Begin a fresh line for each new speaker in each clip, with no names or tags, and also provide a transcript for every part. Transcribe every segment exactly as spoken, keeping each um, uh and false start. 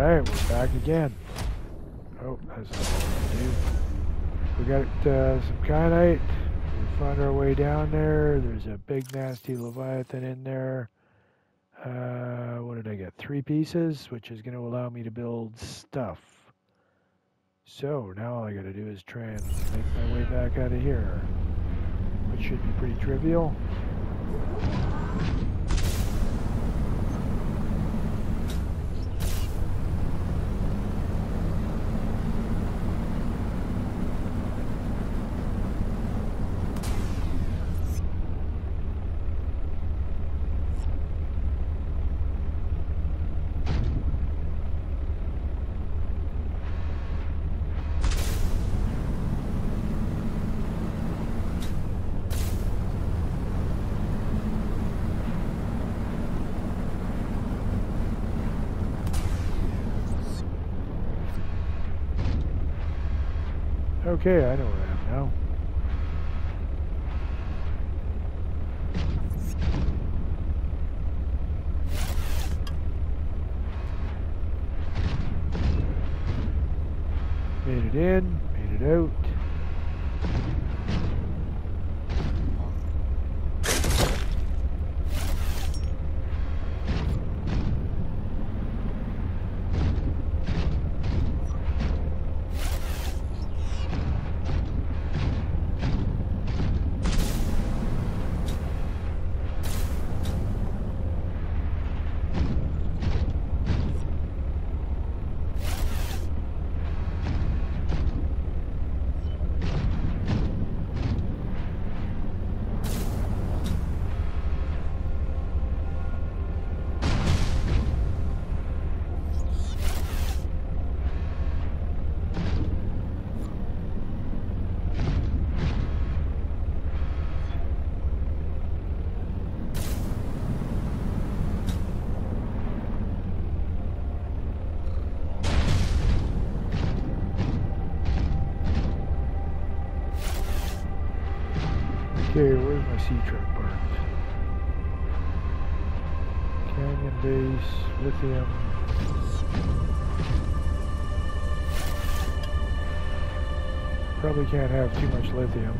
Alright, we're back again. Oh, that's not what we do. We got uh, some kyanite. We found our way down there. There's a big nasty leviathan in there. Uh, what did I get? Three pieces, which is going to allow me to build stuff. So now all I got to do is try and make my way back out of here, which should be pretty trivial. Okay, I know where I am now. Made it in, made it out. Okay, where's my sea truck parked? Canyon base, lithium. Probably can't have too much lithium.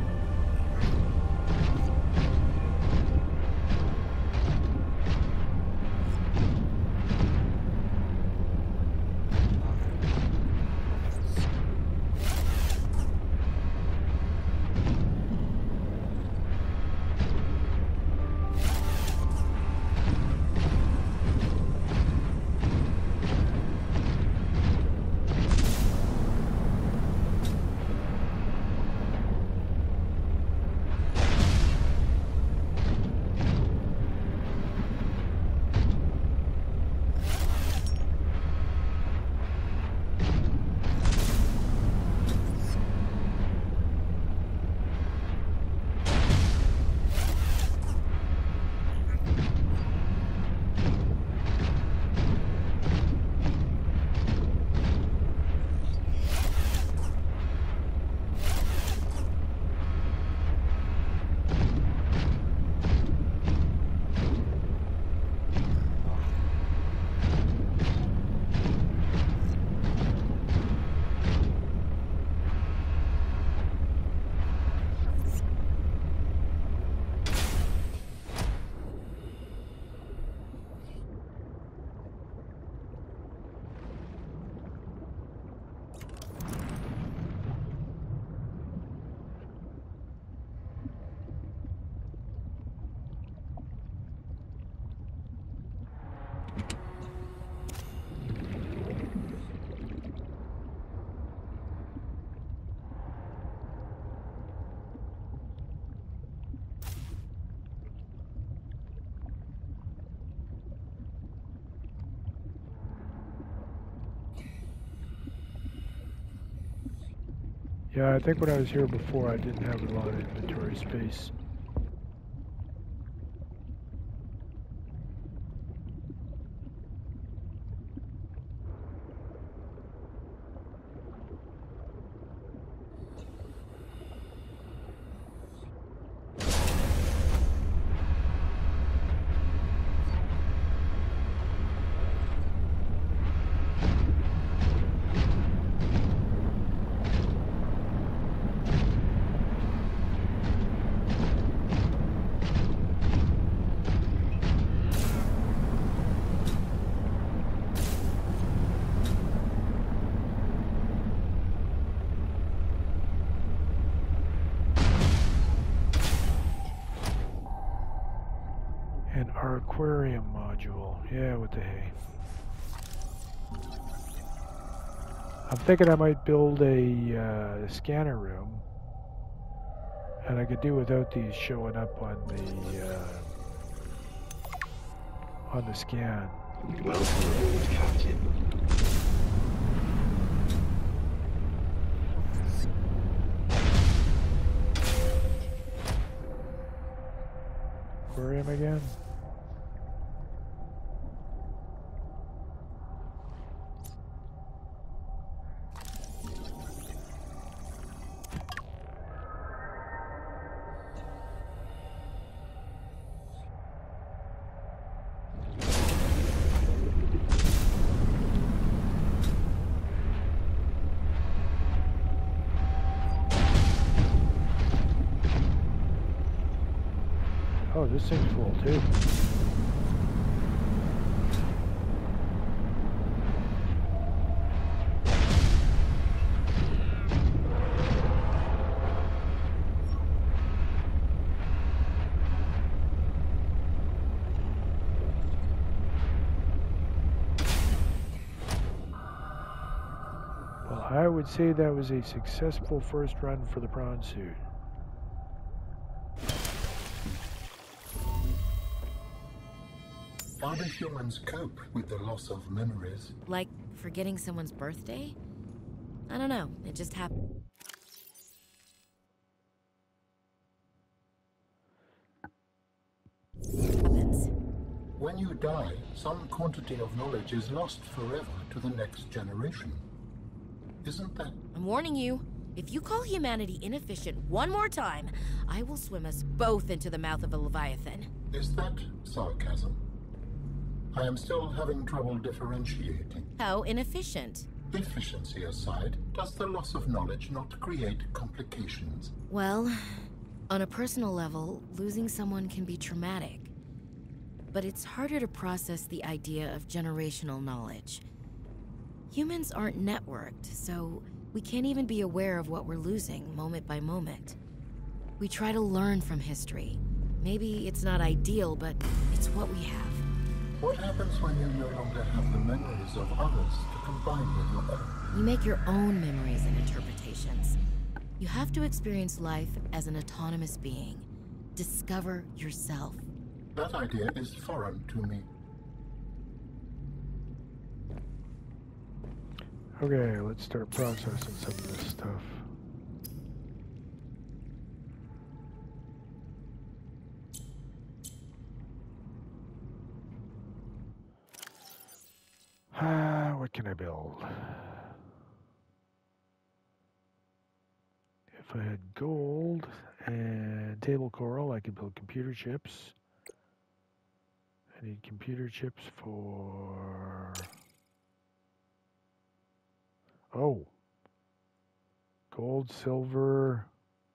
Yeah, I think when I was here before, I didn't have a lot of inventory space. aquarium module. Yeah, with the hay. I'm thinking I might build a uh, scanner room, and I could do without these showing up on the uh, on the scan.
Welcome aboard, Captain.
Aquarium again? Oh, this thing's full too. Well, I would say that was a successful first run for the prawn suit.
How do humans cope with the loss of memories?
Like forgetting someone's birthday? I don't know. It just happened. Happens.
When you die, some quantity of knowledge is lost forever to the next generation. Isn't that...
I'm warning you. If you call humanity inefficient one more time, I will swim us both into the mouth of a leviathan.
is that sarcasm? I am still having trouble differentiating.
How inefficient?
Efficiency aside, does the loss of knowledge not create complications?
Well, on a personal level, losing someone can be traumatic. But it's harder to process the idea of generational knowledge. Humans aren't networked, so we can't even be aware of what we're losing moment by moment. We try to learn from history. Maybe it's not ideal, but it's what we have.
What happens when you no longer have the memories of others to combine with your own?
You make your own memories and interpretations. You have to experience life as an autonomous being. Discover yourself.
That idea is foreign to me.
Okay, let's start processing some of this stuff. Ah, what can I build? If I had gold and table coral, I could build computer chips. I need computer chips for... Oh. Gold, silver,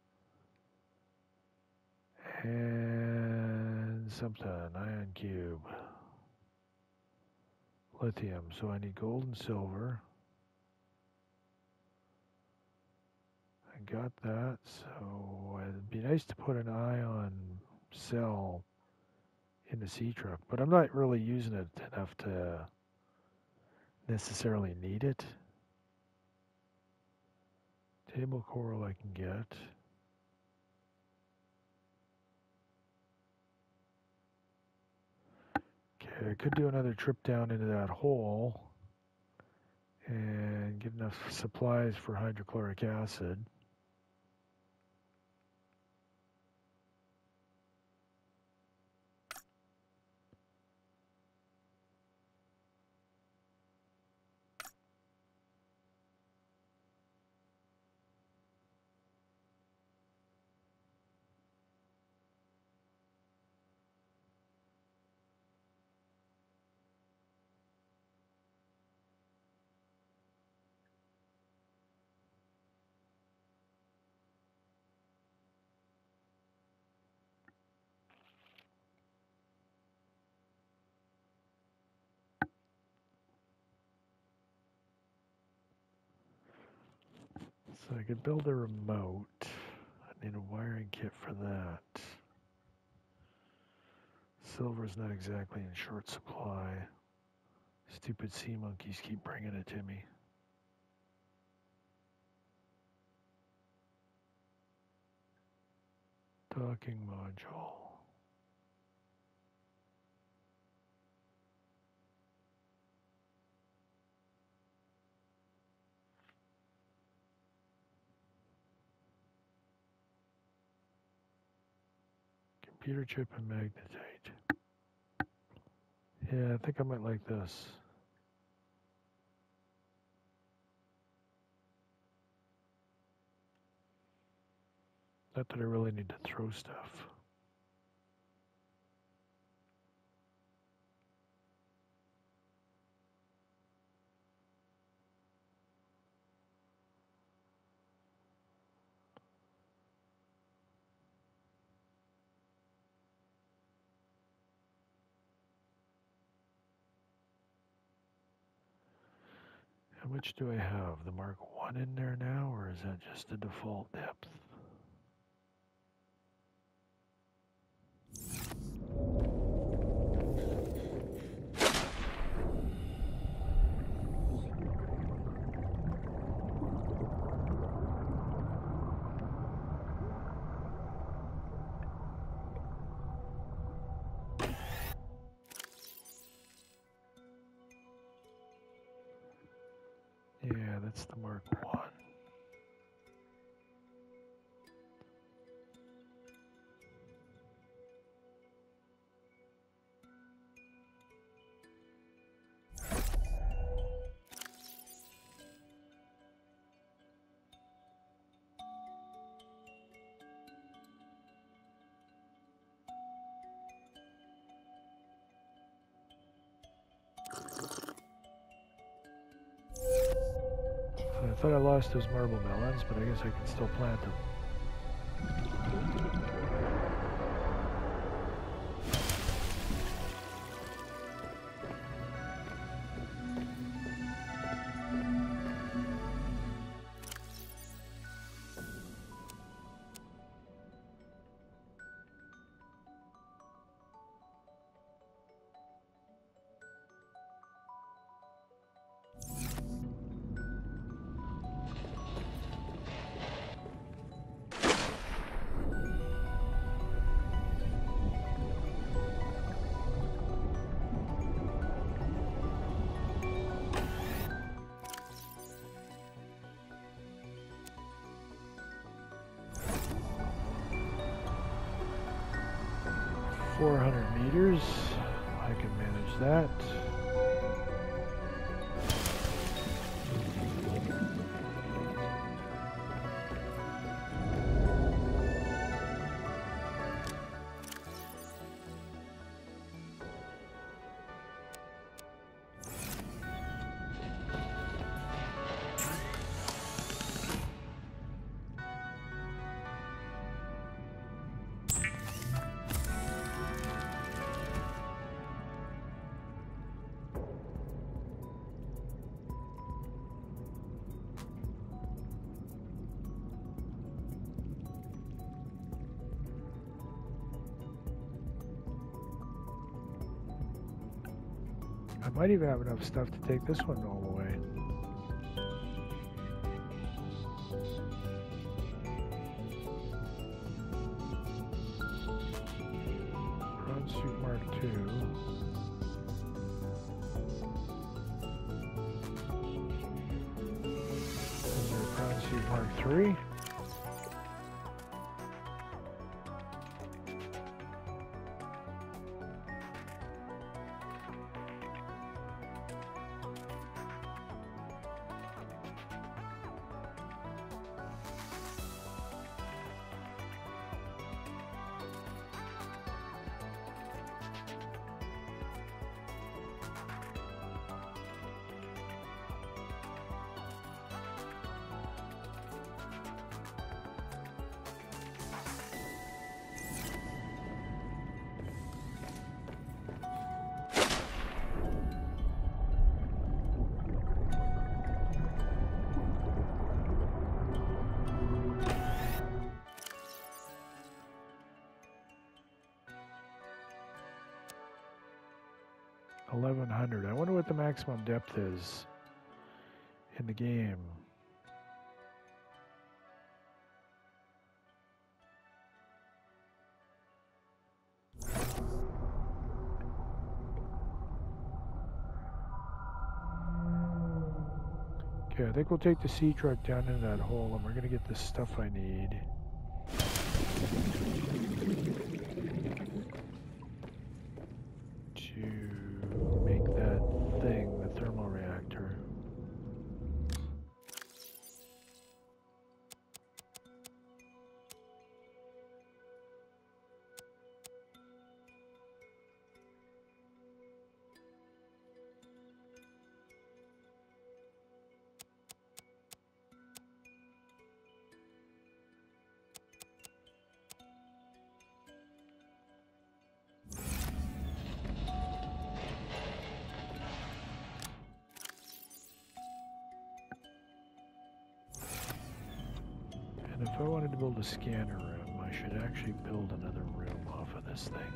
and something, ion cube. Lithium, so I need gold and silver. I got that, so it'd be nice to put an ion cell in the sea truck, but I'm not really using it enough to necessarily need it. Table coral I can get. Okay, I could do another trip down into that hole and get enough supplies for hydrochloric acid. So I could build a remote. I need a wiring kit for that. Silver's not exactly in short supply. Stupid sea monkeys keep bringing it to me. Docking module. Computer chip and magnetite. Yeah, I think I might like this. Not that I really need to throw stuff. How much do I have? The Mark one in there now, or is that just the default depth? Yeah, that's the Mark one. I thought I lost those marble melons, but I guess I can still plant them. four hundred meters, I can manage that. I might even have enough stuff to take this one all the way. Prawn Suit Mark two. Is there a Prawn Suit Mark three? eleven hundred. I wonder what the maximum depth is in the game. Okay, I think we'll take the sea truck down into that hole and we're gonna get the stuff I need. To make that thing, the thermal reactor. And if I wanted to build a scanner room, I should actually build another room off of this thing.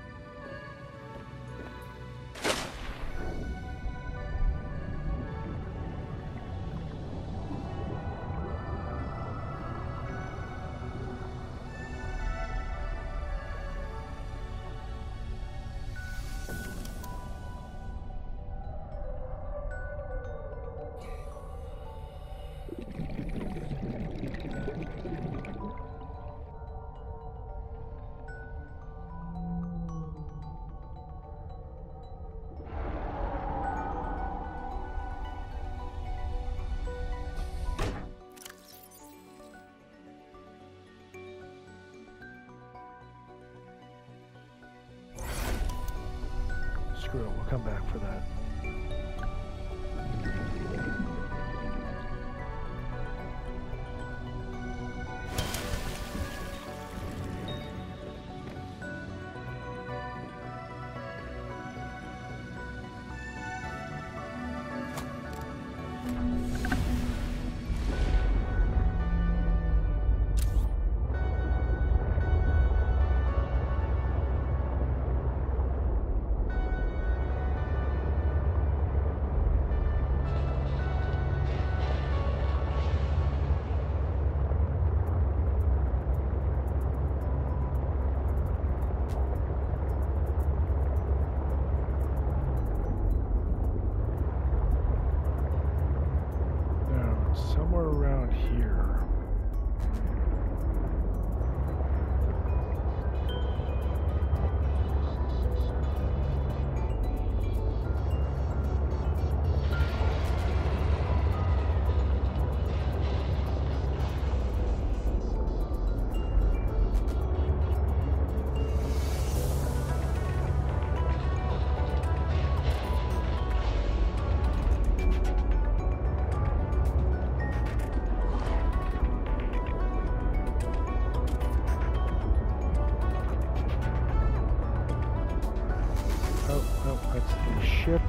Screw it, we'll come back for that. Somewhere around here. Ship.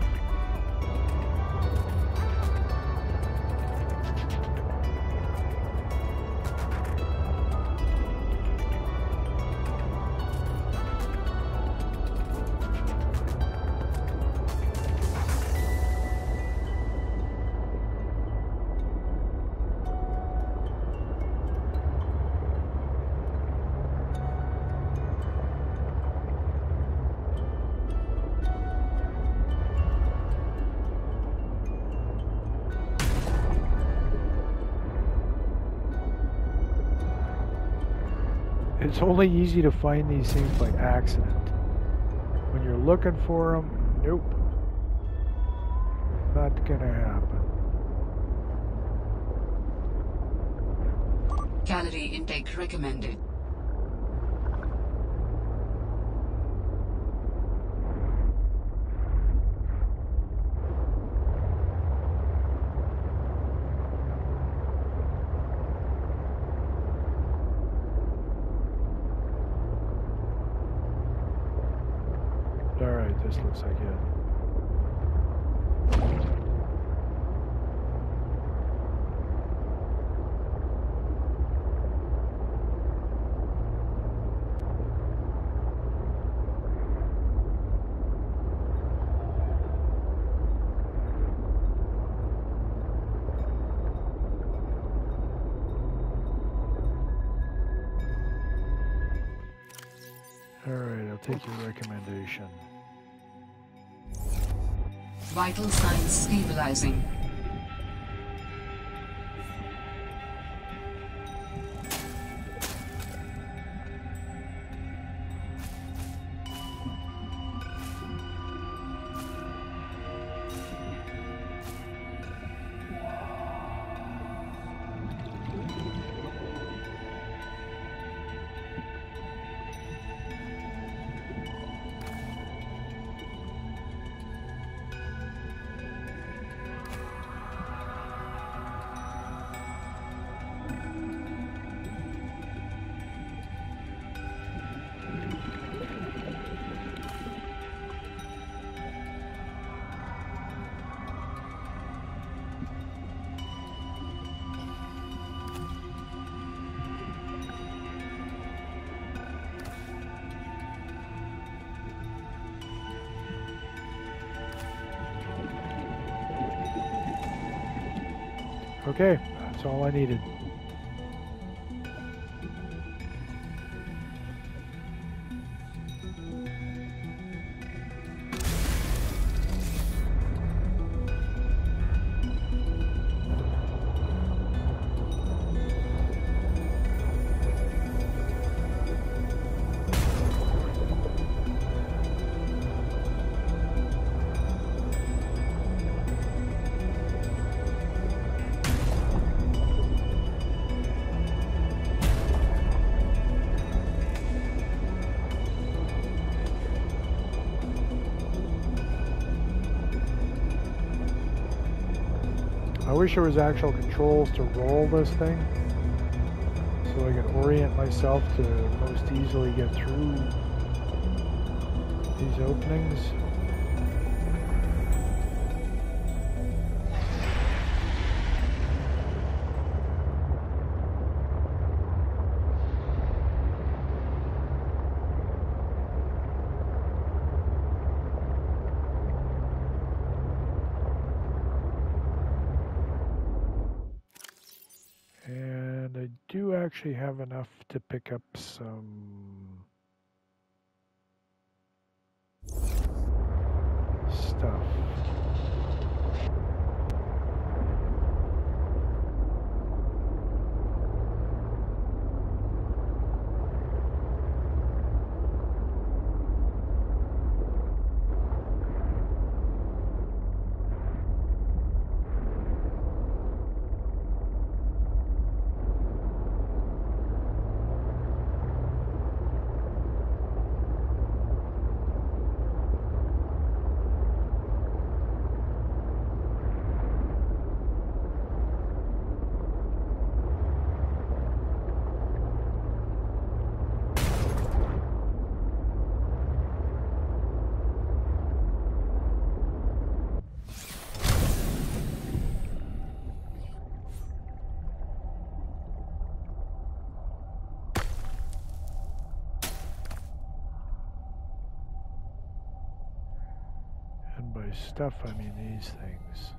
It's only easy to find these things by accident. When you're looking for them, nope. Not gonna happen.
Calorie intake recommended.
Alright, this looks like it. Alright, I'll take your recommendation.
Vital signs stabilizing.
Okay, that's all I needed. I wish there was actual controls to roll this thing, so I could orient myself to most easily get through these openings. And I do actually have enough to pick up some stuff. And by stuff, I mean these things.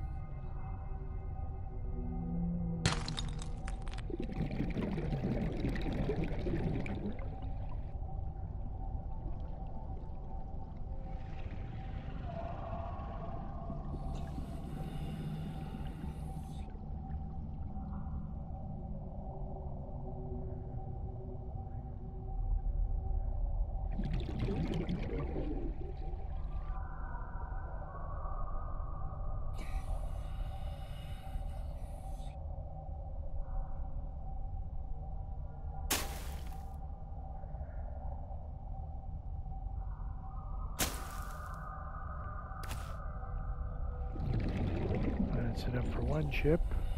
That's enough for one chip.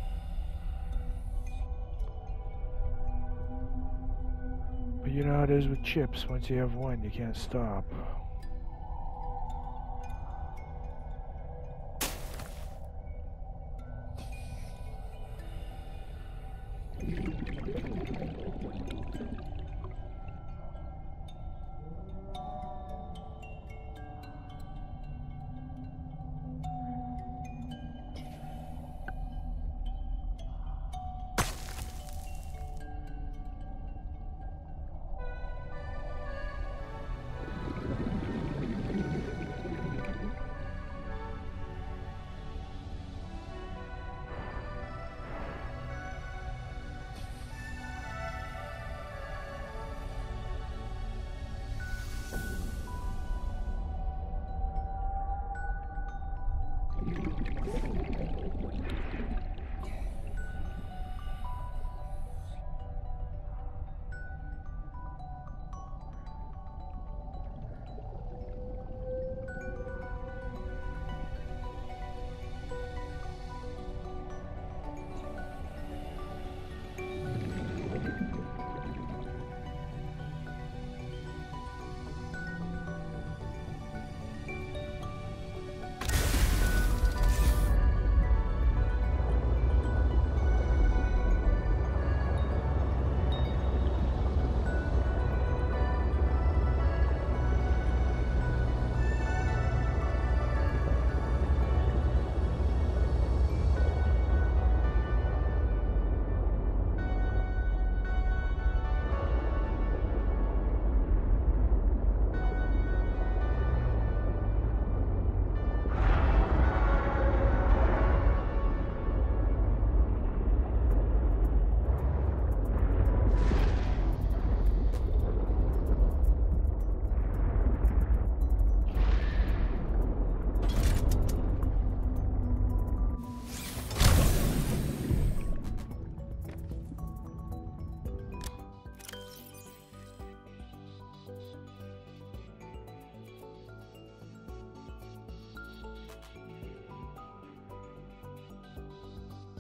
But you know how it is with chips. Once you have one, you can't stop.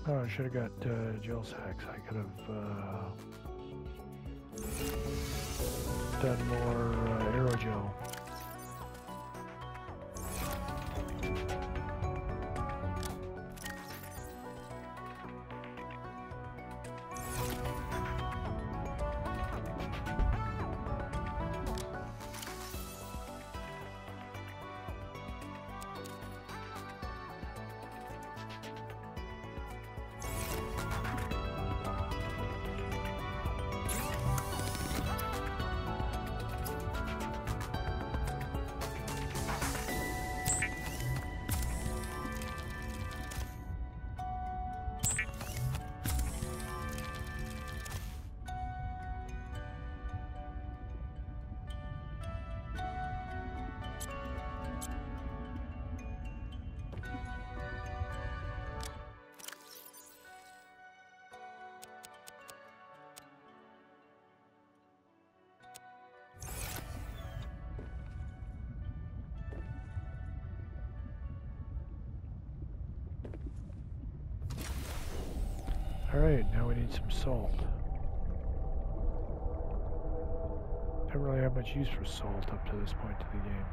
Oh, I should have got uh, gel sacks. I could have uh, done more uh, aerogel. Alright, now we need some salt. Don't really have much use for salt up to this point of the game.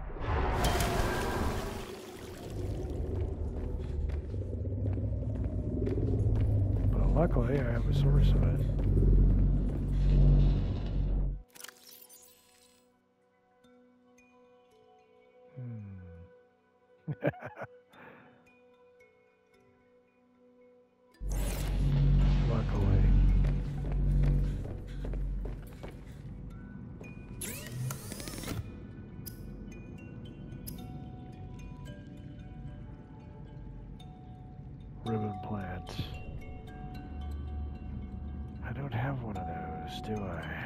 But luckily, I have a source of it. Hmm. Luckily. Ribbon plant. I don't have one of those, do I?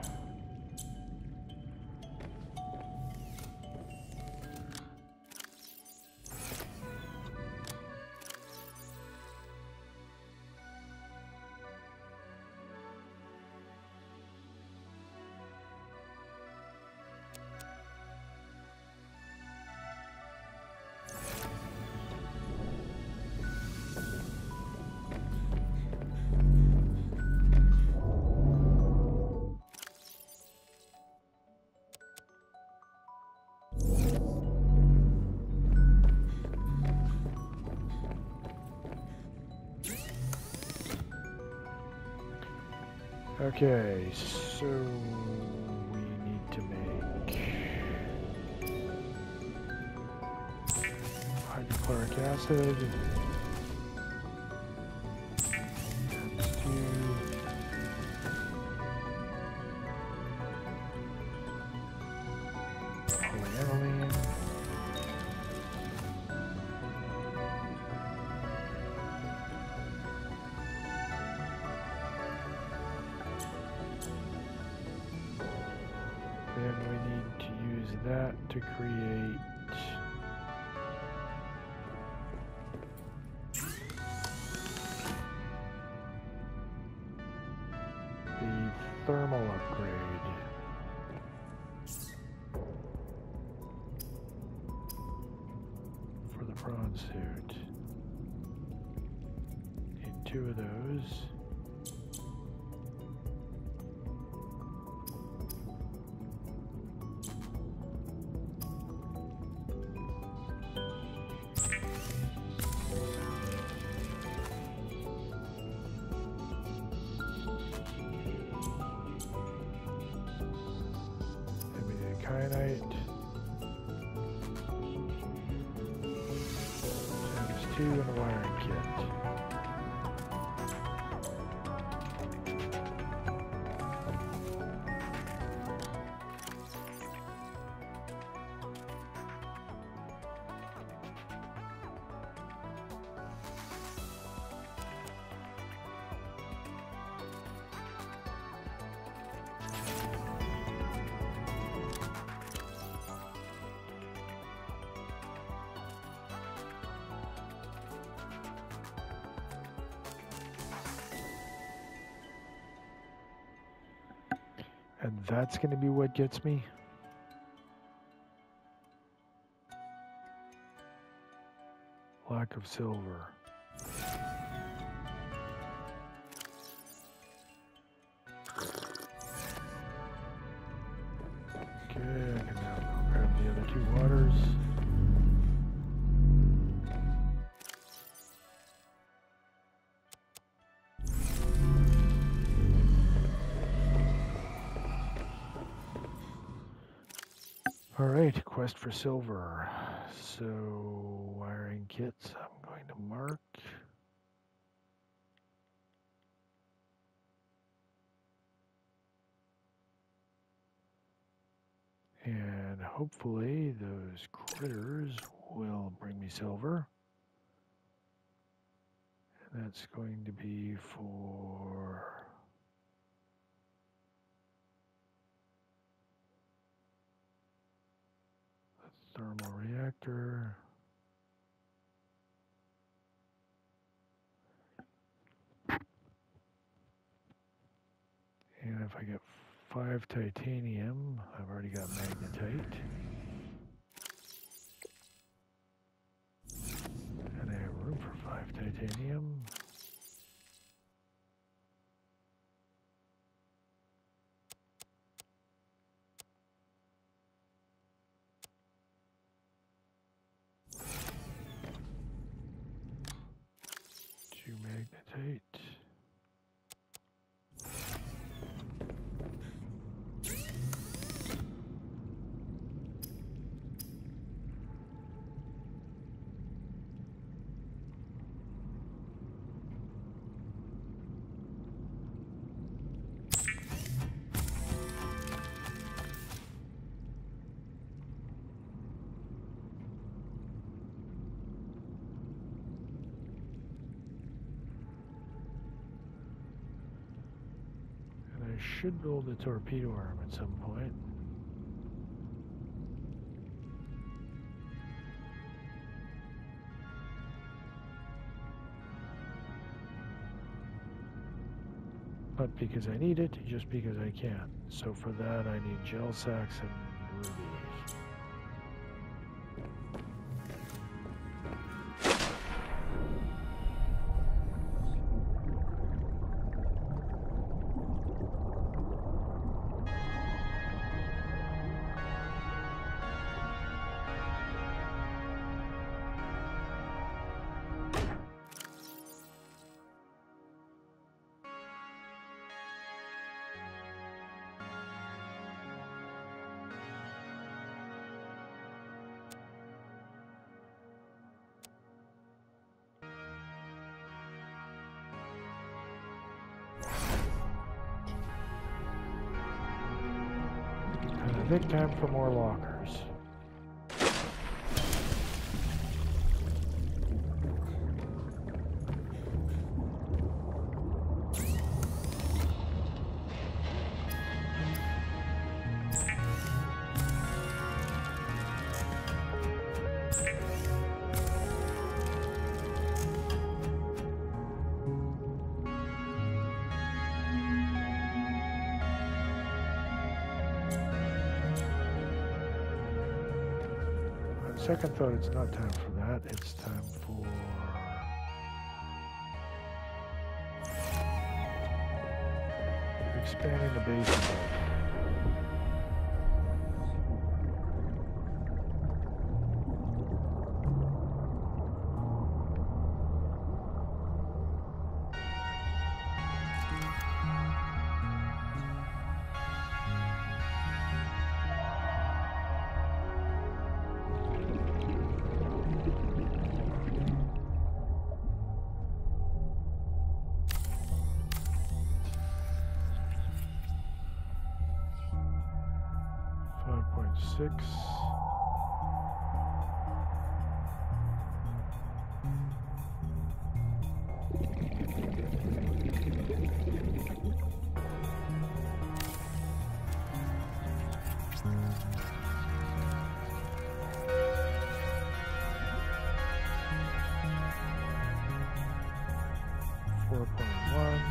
Okay, so we need to make hydrochloric acid. Times two. Polyaniline. Then we need to use that to create the thermal upgrade. For the prawn suit. Need two of those. Kyanite. Times two and a wiring kit. And that's going to be what gets me? Lack of silver. Alright, quest for silver. So, wiring kits, I'm going to mark. And hopefully those critters will bring me silver. And that's going to be for a thermal reactor. And if I get five titanium, I've already got magnetite. And I have room for five titanium. Two magnetite. Should build a torpedo arm at some point. Not because I need it, just because I can. So for that I need gel sacks and rubies. I think time for more lockers. Second thought, it's not time for that. It's time for expanding the base a bit. Six. Four point one.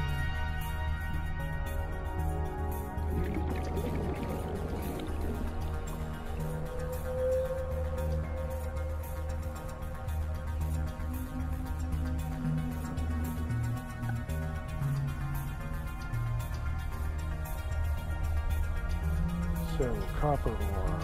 So, copper ore.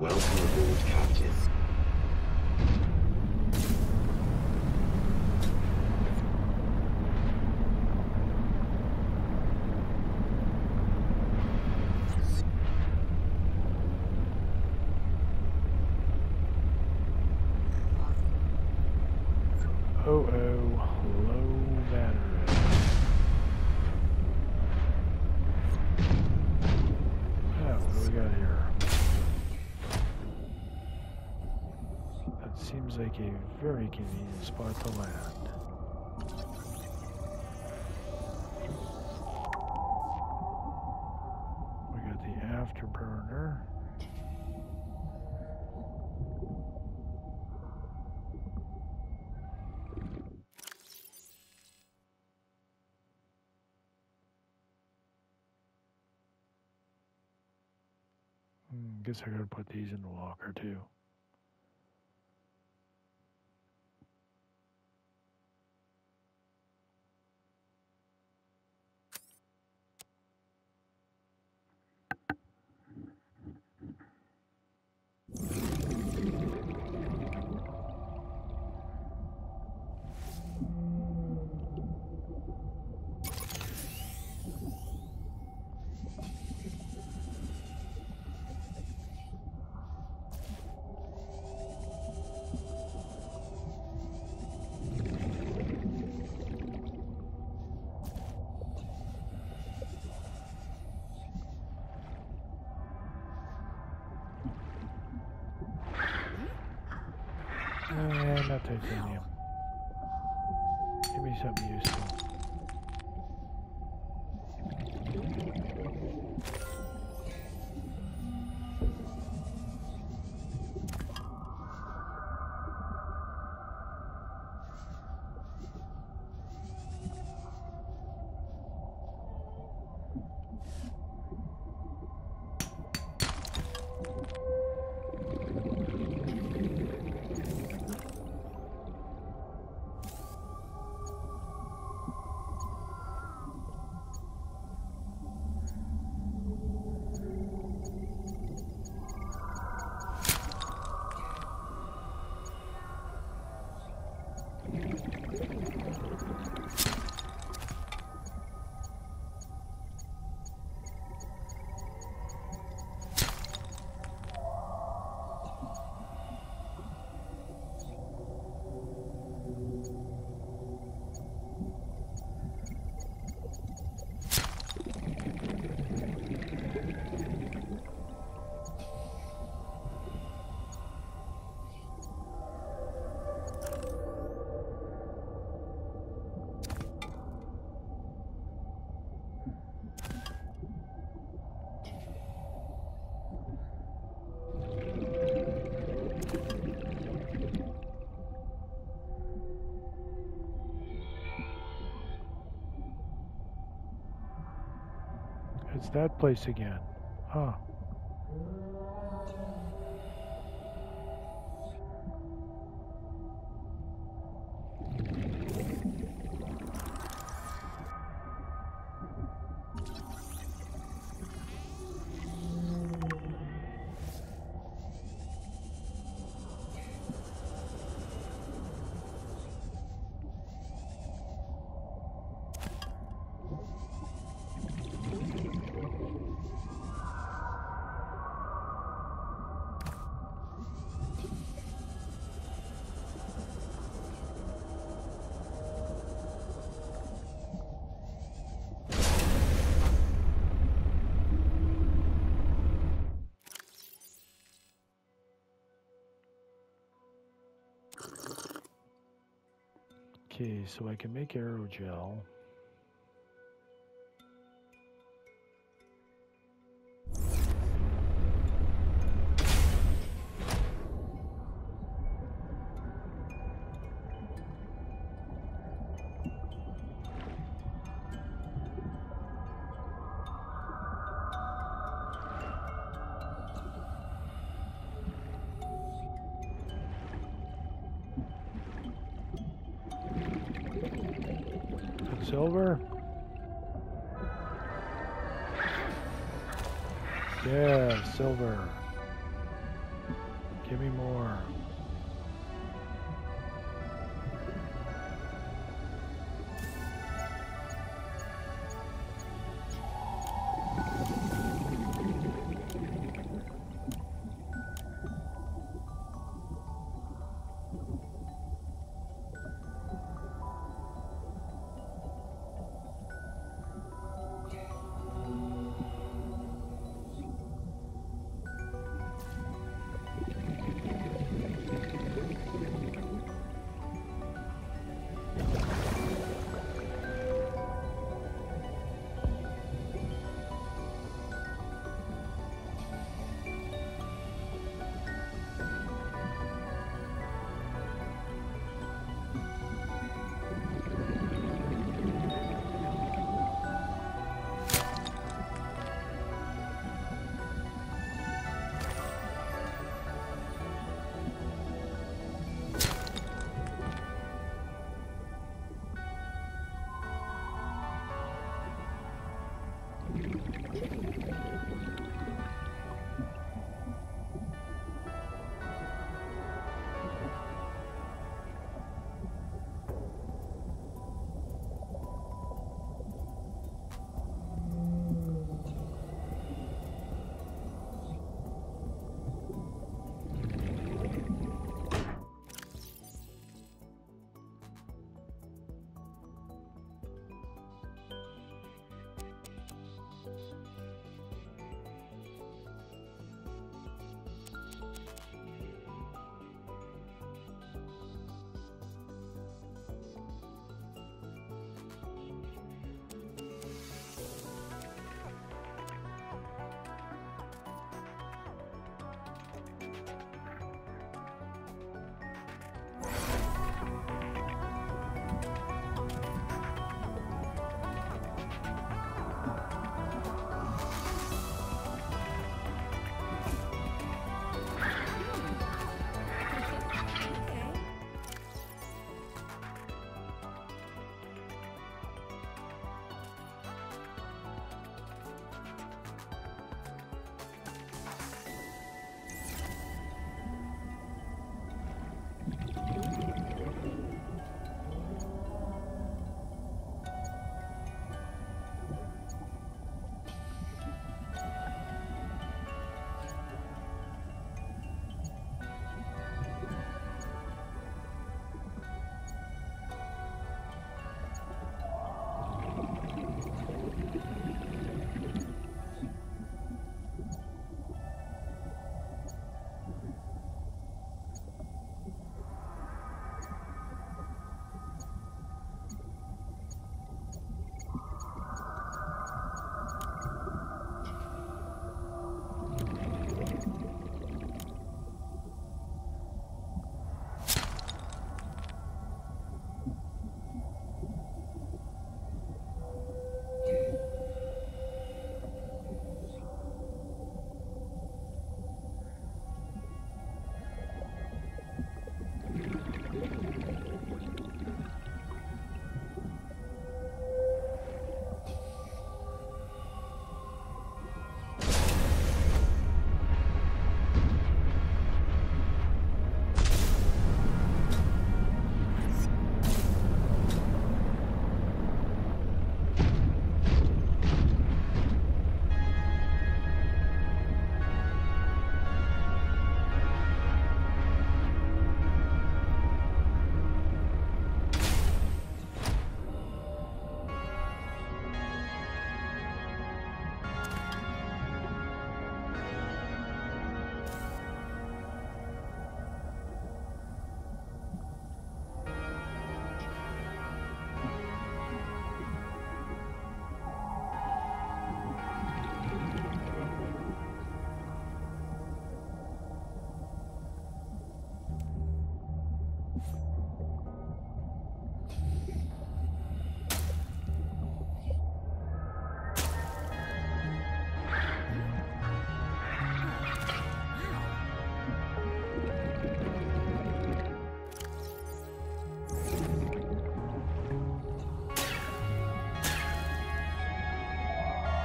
Welcome aboard, Captain.
Oh, oh, low battery. Oh, what do we got here? That seems like a very convenient spot to land. We got the afterburner. Hmm, guess I gotta put these in the locker too. Eh, not titanium. Give me something useful. It's that place again. Huh. Okay, so I can make aerogel. Silver? Yeah, silver. Give me more.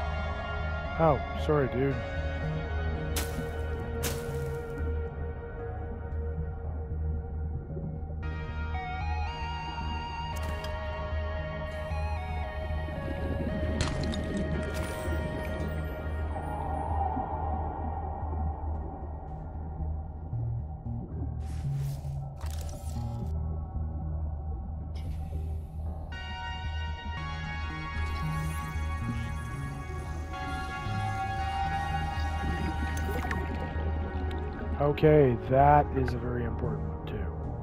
Oh, sorry, dude. Okay, that is a very important one too.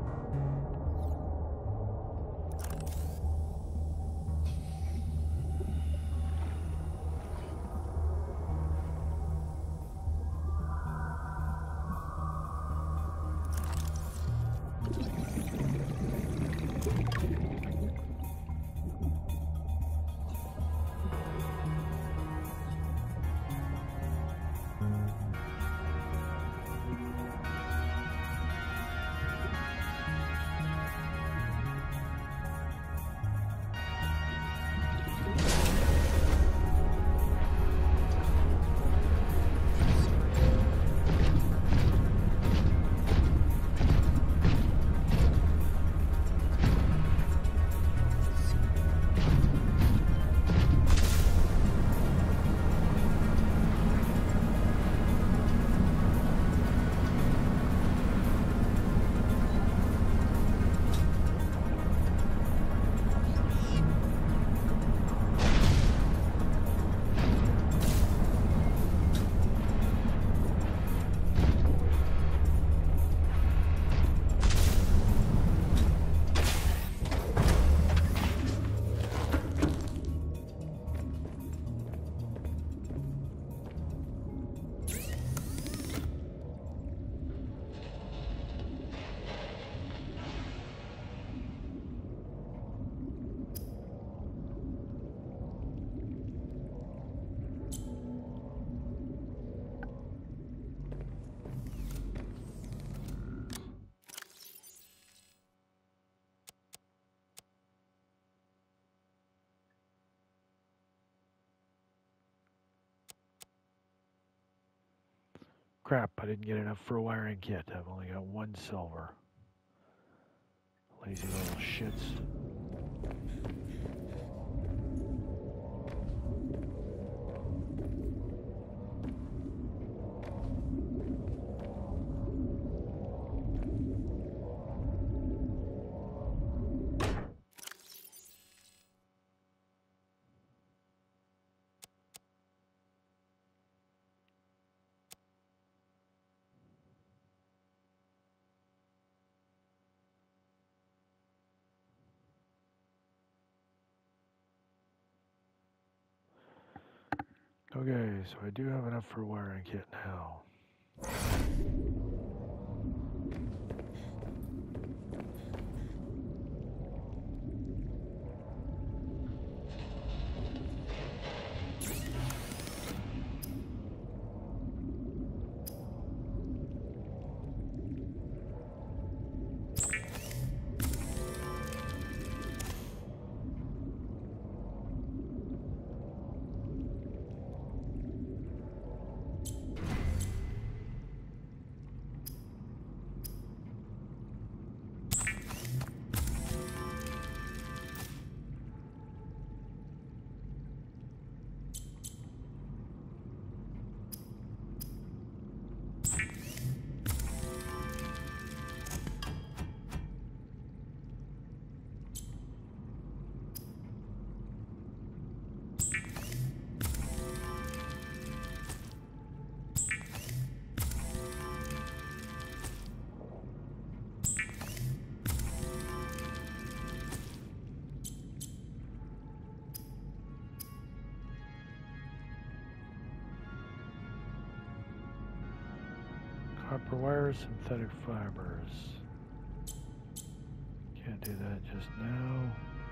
Crap, I didn't get enough for a wiring kit. I've only got one silver. Lazy little shits. Okay, so I do have enough for a wiring kit now. Copper wire, synthetic fibers. Can't do that just now.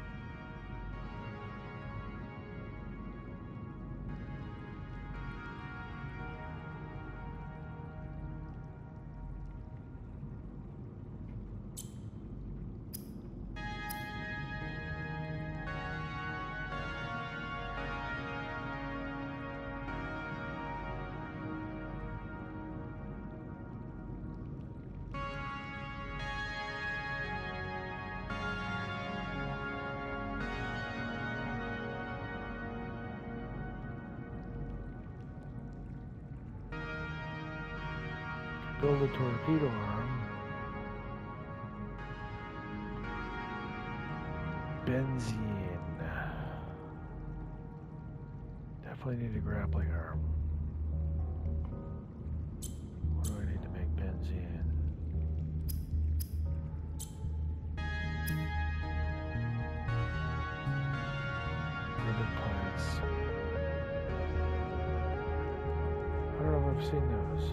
Build a torpedo arm. Benzene. Definitely need a grappling arm. What do I need to make benzene? goes in. Ribbon plants. I don't know if I've seen those.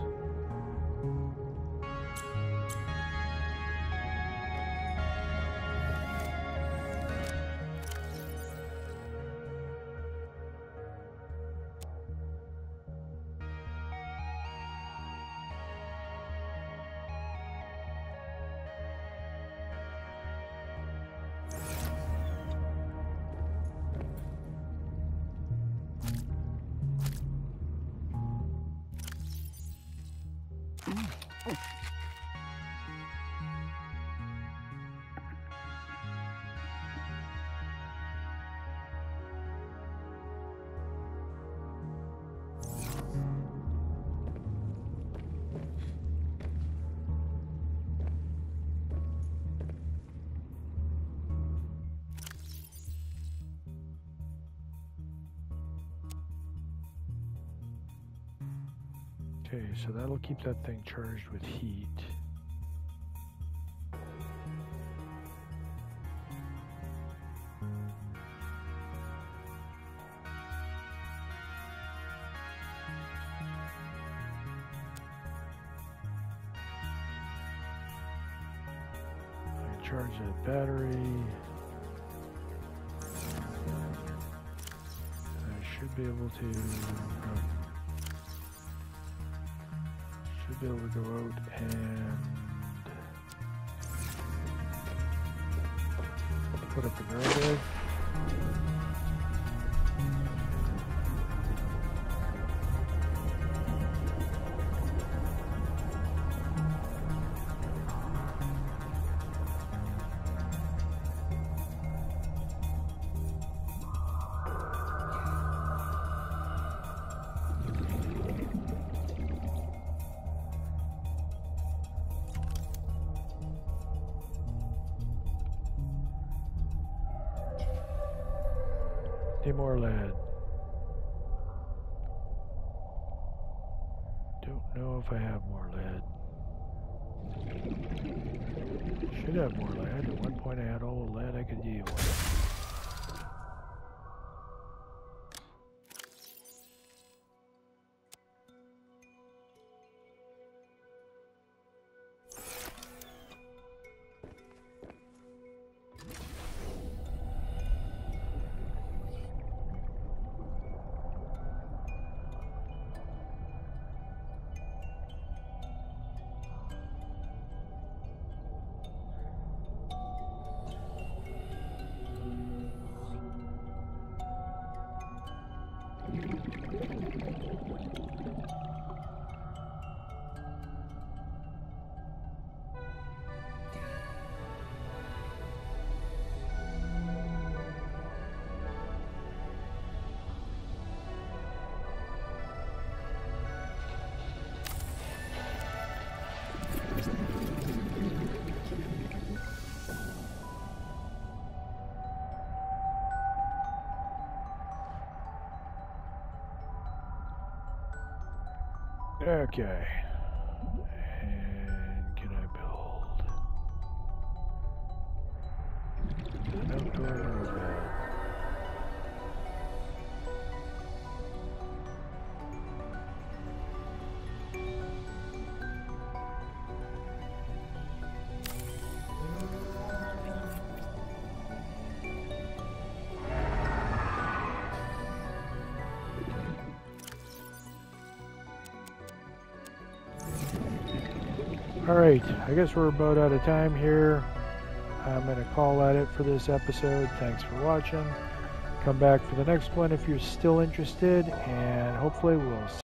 Okay, so that'll keep that thing charged with heat. I can charge that battery. I should be able to um, should be able to go out and put up the barrel bed. Need more lead. Don't know if I have more lead. Should have more lead. At one point I had all the lead I could deal with. Okay. And can I build an outdoor road bed? Alright, I guess we're about out of time here. I'm going to call that it for this episode. Thanks for watching. Come back for the next one if you're still interested, and hopefully we'll see